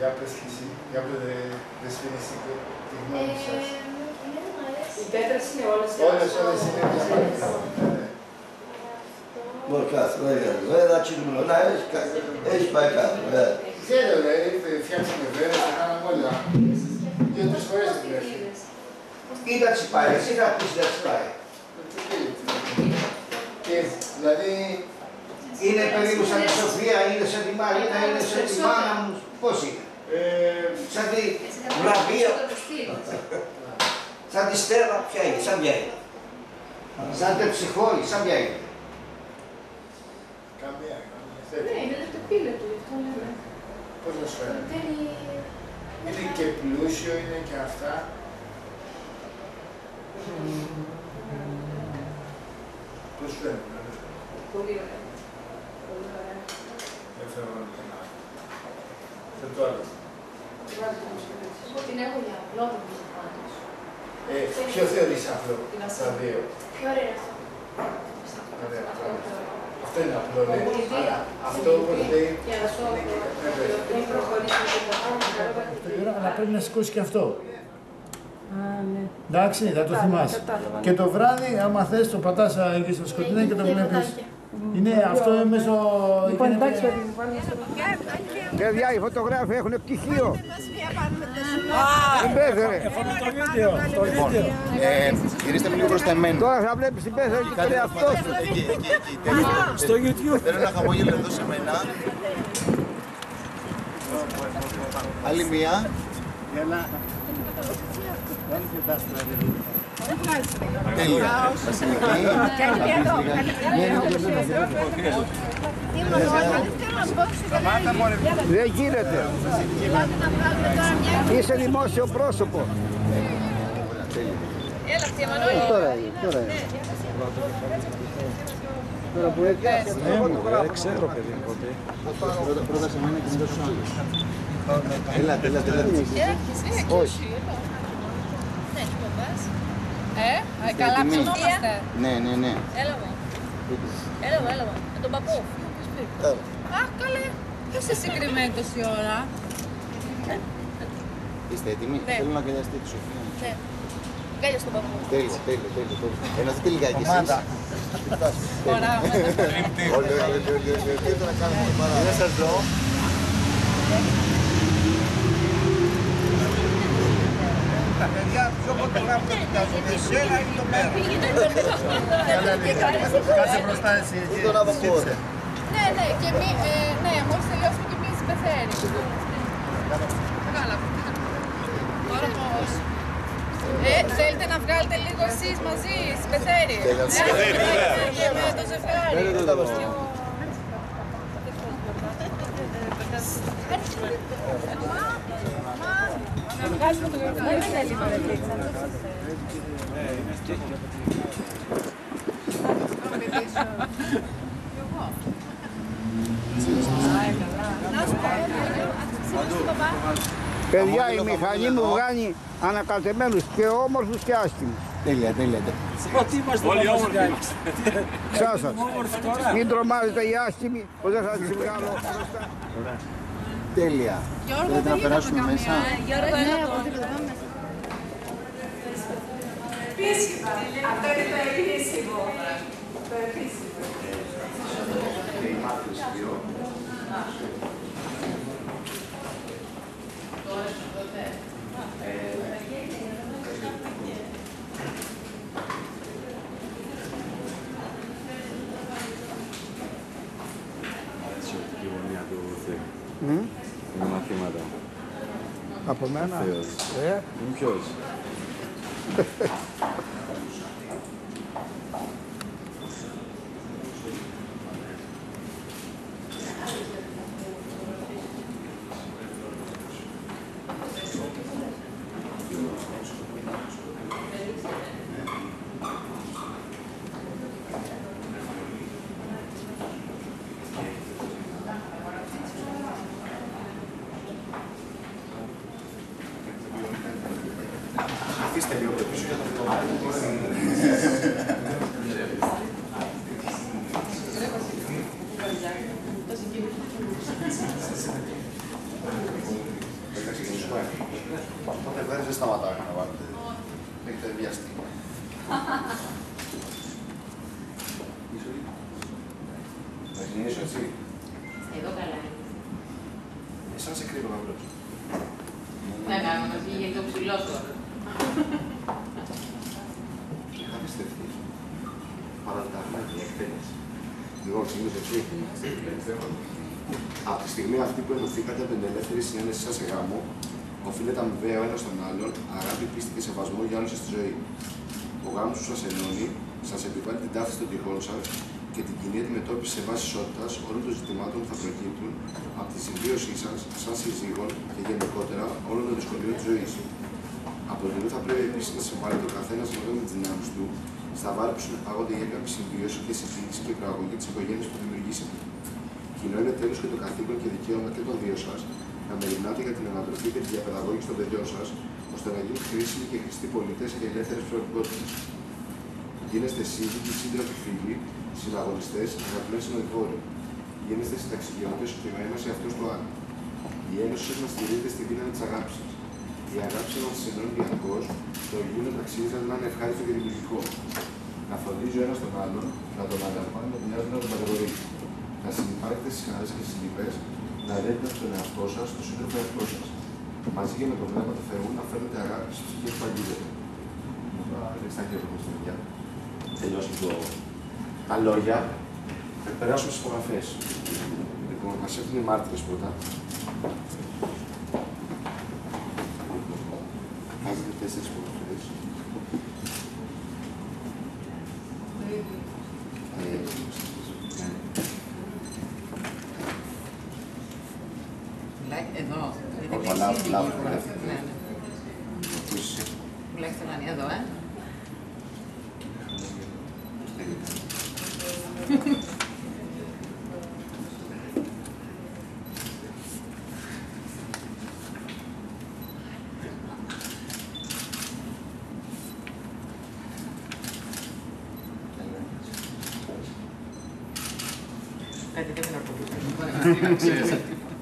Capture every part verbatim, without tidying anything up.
Για πες και εσύ, για πες δεν σφίνεις τη γνώμη σας. Οι πέτρες είναι όλες Όλες, όλες είναι διαφορετικές. Μπορεί κάτω, βέβαια, τσινούμενο, να έχει πάει κάτω. Ξέρω, δηλαδή, φτιάξαμε βέρες, τα κάναμε όλα. Δύο-τρεις φορές την έφυγε. Ή να τσιπάει, εσύ να πεις να τσιπάει. Και, δηλαδή... Είναι περίπου σαν τη Σοφία, είναι σαν τη Μαρίνα, είναι σαν τη μάνα μου, πώς είναι. Σαν τη βραβεία, σαν τη Στέλλα, ποια είναι, σαν ποια είναι. Σαν τη Ψυχόλη, σαν ποια είναι. Καμία, καμία. Ναι, είναι το πύλε του, γι' αυτό λέμε. Πώς να σου φαίνεται. Είναι και πλούσιο, είναι και αυτά. Πώς σου φαίνεται. Πολύ ωραία. Πολύ ωραία. Δεν θέλω να το κάνω. Σε το άλλο. Εγώ την έχω για απλό το μουσικό πάντως. Ποιο θεωρείς απλό, τα δύο. Ποιο ωραίο είναι αυτό. Ωραία, αυτό. Αυτό είναι απλό, ναι. Αλλά αυτό όπως λέει... Για να σου δεν προχωρήσουμε και θα πάμε. Αλλά πρέπει να σηκώσει και αυτό. Α, ναι. Εντάξει, θα το θυμάσαι. Και το βράδυ, άμα θες, το πατάς εκεί στο σκοτεινό και το βλέπεις. Είναι αυτό μέσω... Λοιπόν, εντάξει, παιδί μου, βάλουμε στο... Παιδιά, οι φωτογράφοι έχουν πτυχίο. Δεν πέθανε. Το βίντεο, το βίντεο. Γυρίστε με λίγο προς τα εμένα. Τώρα θα βλέπεις την πέθανε και τον εαυτό σου. Εκεί, εκεί, εκεί. Στο YouTube. Θέλω ένα χαμόγελο εδώ σε μένα. Άλλη μία. Τέλεια. Δεν γίνεται. Είσαι δημόσιο πρόσωπο. Έλα, αυτή η Μανώλη. Τώρα είναι, τώρα είναι. Τώρα που έτσι. Δεν ξέρω, παιδί μου, ποτέ. Πρώτα σε μένα και μετά στους άλλους. Έλατε, έλατε, έλατε. Όχι. Ναι, τι παπάς. Ε, καλά ψωνόμαστε. Ναι, ναι, ναι. Έλα μου. Έλα μου, έλα μου. Με τον παππού. Αχ, καλέ. Πώς είσαι συγκριμένη τόση ώρα. Είστε έτοιμοι. Θέλω να αγκαλιαστείτε τη Σοφία. Ναι. Κάλια στον παππού. Τέλεια, τέλεια, τέλεια. Ενωθείτε λιγάκι εσείς. Ωραία. Όλοι, όλοι, όλοι, όλοι. Τι θα κάνουμε παρά. Δεν σας δω. Τα παιδιά πιο φωτογράφοι δεν κοιτάζουν. Εσένα ή το πέρα. Κάτσε μπροστά εσύ εκεί. Τον αβακόρ. Ναι, ναι, και μη, ε, ναι, μόλις τελειώσουμε και εμείς πεθαίνει. Μεγάλα. Τώρα πώς. Ε, θέλετε να βγάλετε λίγο εσείς μαζί, σπεθέρι. Και με το ζευγάρι. Να βγάλουμε το ζευγάρι. Δεν είναι λίγο ρεπλίτσα. Παιδιά, η μηχανή μου βγάνει ανακατεμένους και όμορφους και άσχημους. Τέλεια, τέλεια. Ότι είμαστε όλοι όμορφοι. Γεια σας. Μην τρομάζετε οι άσχημοι που δεν θα τις βγάλω μπροστά. Τέλεια. Θέλετε να περάσουμε μέσα. Γιώργο, έλα εδώ. Επίσημα. Αυτό είναι το επίσημο. Το επίσημο. Αρισιωτική γωνία του Θεού. Mm? Είναι μαθήματα. Από μένα. Θεός. Ε? Είναι ποιος. Αφήστε λίγο πίσω για το φωτό. ένα. Οπότε εδώ δεν σταματάει να βάλετε. Έχετε βιαστεί. Θα ξεκινήσω έτσι. Εδώ καλά. Εσάς σε κρύβω να βρω. Να κάνουμε μαζί γιατί το ψηλό τώρα. Είχα πιστευτεί. Παρατάγμα και εκτέλεση. Λοιπόν, ξεκινήσω έτσι. Από τη στιγμή αυτή που ενωθήκατε από την ελεύθερη συνένεση σας σε γάμο, οφείλεται αμοιβαία ο ένας τον άλλον, αγάπη, πίστη και σεβασμό για όλους σας στη ζωή. Ο γάμος που σας ενώνει, σας επιβάλλει την ταύτιση των τυχών σας και την κοινή αντιμετώπιση σε βάση ισότητας όλων των ζητημάτων που θα προκύπτουν από τη συμβίωσή σας, σαν συζύγων και γενικότερα όλων των δυσκολίων της ζωής. Από την θα πρέπει επίσης να συμβάλλει το καθένας με τις δυνάμεις του στα βάρη που συνεπάγονται για κάποια συμβίωση και συζήτηση και προαγωγή της οικογένειας που δημιουργήσετε. Κοινό είναι τέλος και το καθήκον και δικαίωμα και των δύο σας να μεριμνάτε για την ανατροφή και τη διαπαιδαγώγηση των παιδιών σας, ώστε να γίνουν χρήσιμοι και χρηστοί πολίτες και ελεύθερες προσωπικότητες. Γίνεστε σύζυγοι, σύντροφοι, φίλοι, συναγωνιστές, αγαπημένοι συνοδοιπόροι. Γίνεστε συνταξιδιώτες και σε αυτούς του άλλου. Η ένωση σας να στηρίζεται στη δύναμη της αγάπης σας. Η αγάπη σας να σας ενώνει διαρκώς, το υγιεινό ταξίδι σας να είναι ευχάριστο και δημιουργικό. Να φροντίζει ο ένας τον άλλον, να τον αγαπάει, να τον νοιάζει, να τον παρηγορεί. Να συνεπάρχετε στις χαρές και στις λυπές, να ρέετε στον εαυτό σας, στον σύντροφο εαυτό σας. Μαζί και με το πνεύμα του Θεού να φέρνετε αγάπη στις ψυχές που αγγίζετε. Ρίξτε τα χέρια μου στην παιδιά. Τελειώσουμε το... τα λόγια. Θα περάσουμε στις υπογραφές. Λοιπόν, μας έρθουν οι μάρτυρες πρώτα. Βάζετε τέσσερις υπογραφές. Εδώ. Τουλάχιστον να είναι εδώ, ε. Κάτι δεν είναι αρκετό.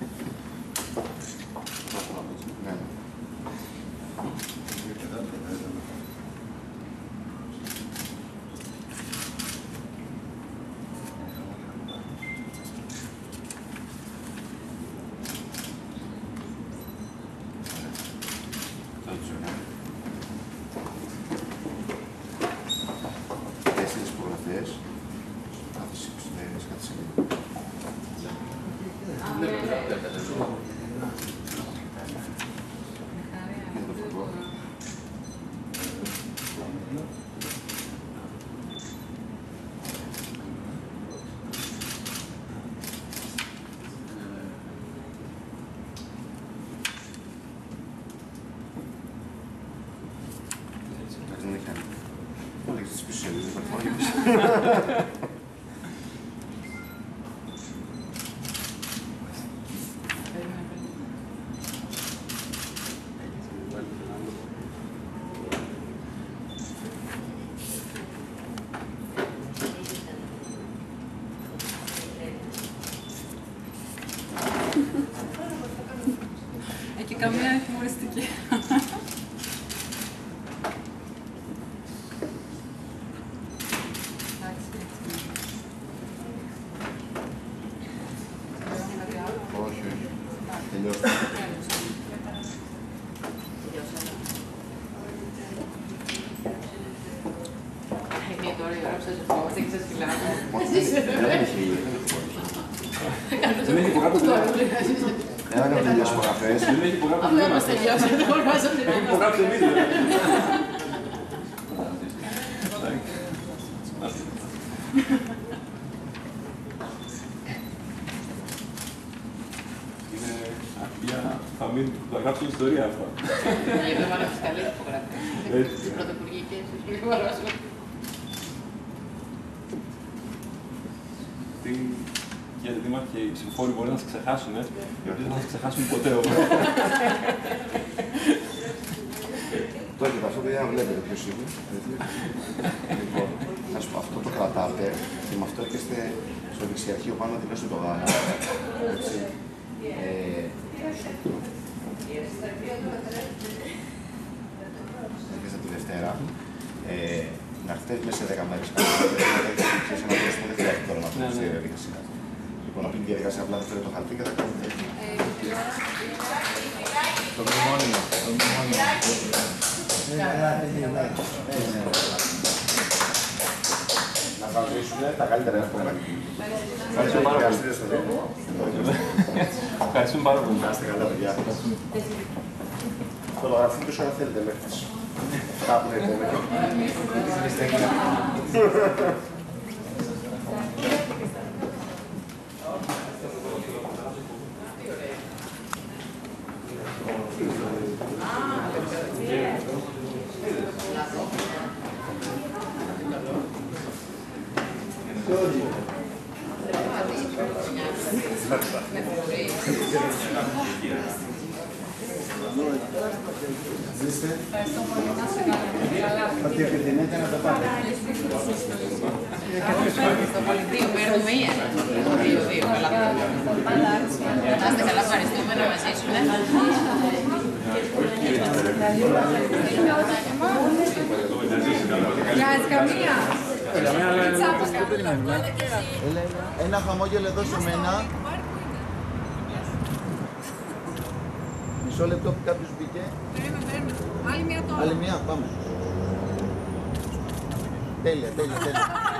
Τέσσερις υπογραφές. Κάθεσαι είκοσι, κάθεσαι λίγο. Δεν έχει κάνει. Δεν έχεις τις πίσω σελίδες, δεν θα φωνάζεις. Έχει καμία χιουμοριστική. Όχι, όχι. Τελειώστε. Είναι τώρα η ώρα που σας ευχόμαστε και σας φιλάμε. Δεν έχει. Δεν έχει υπογράψει τίποτα. Δεν έκανε τελειώσει υπογραφές. Δεν έχει υπογράψει Αυτό μας τελειώσει, δεν μπορούμε να Έχει υπογράψει εμείς. Είναι αρχεία, θα μείνει, θα γράψει ιστορία αυτά. Γιατί δεν βάλαμε τις καλές υπογραφές. Τις πρωτοπουργικές, τις πρωτοπουργικές. Κύριε Δήμαρχε, οι ψηφοφόροι μπορεί να σε ξεχάσουν, οι οποίοι δεν θα σε ξεχάσουν ποτέ όμως. Τώρα και αυτό παιδιά βλέπετε ποιος είναι. Λοιπόν, να σου πω, αυτό το κρατάτε και με αυτό έρχεστε στο δεξιαρχείο πάνω δίπλα στο γάλα. Έτσι. Ε, Έρχεσαι τη Δευτέρα. Ε, να έρθετε μέσα σε δέκα μέρες. Ξέρεις ένα πρόσωπο δεν χρειάζεται τώρα να πούμε στη διαδικασία. Λοιπόν, από την διαδικασία απλά θα φέρετε το χαρτί και θα κάνετε. Το μνημόνιο. Το μνημόνιο. Να φροντίσουνε τα καλύτερα εύκολα. Ευχαριστούμε πάρα πολύ. Ευχαριστούμε πάρα πολύ. Να είστε καλά, παιδιά. Φωτογραφούν πίσω αν θέλετε μέχρι τις κάπου να επόμενο. Ότι επιθυμείτε να το πάτε. Ευχαριστώ πολύ. Δύο μέρες με μία. Δύο, δύο. Καλά. Να είστε καλά, ευχαριστούμε να μας ζήσουνε. Βγάζει καμία. Ένα χαμόγελο εδώ σε μένα. Μισό λεπτό που κάποιος μπήκε. Περίμενε, περίμενε. Άλλη μια τώρα. Άλλη μία, πάμε. Τέλεια, τέλεια, τέλεια.